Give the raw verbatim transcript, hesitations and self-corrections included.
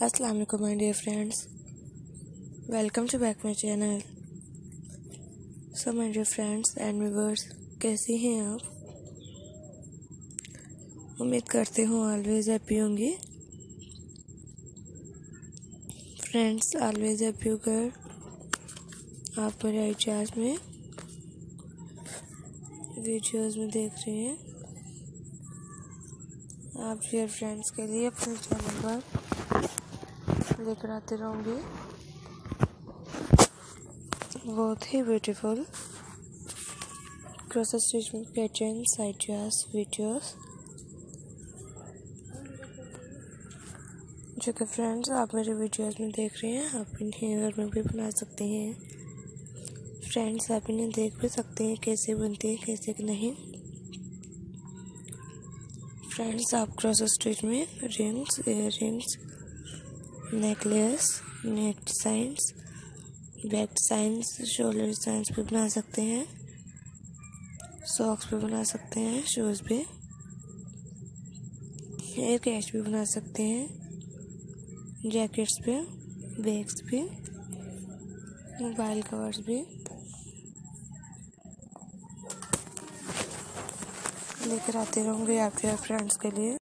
अस्सलाम वालेकुम my dear friends, welcome to back my channel. So my dear friends and viewers, कैसी हैं आप? उम्मीद करती हूँ ऑलवेज हैप्पी होंगी। फ्रेंड्स, ऑलवेज हैप्पी होकर आप मेरे आईचार्ज में वीडियोस में देख रहे हैं। आप डियर फ्रेंड्स के लिए अपने चैनल पर लेकर आते रहूँगी बहुत ही beautiful cross stitch pattern side charts videos, जो कि फ्रेंड्स आप मेरे वीडियोस में देख रहे हैं। आप इन्हें घर में भी बना सकते हैं। फ्रेंड्स, आप इन्हें देख भी सकते हैं कैसे बनते हैं, कैसे कि नहीं। फ्रेंड्स, आप क्रॉस स्टिच में rings, ear rings, necklace, neck designs, back designs, shoulder designs भी बना सकते हैं। सॉक्स भी बना सकते हैं, शूज़ भी, हेयर कैच भी बना सकते हैं, जैकेट्स पे, बैग्स भी, मोबाइल कवर्स भी लेकर आते रहूँगी आपके फ्रेंड्स के लिए।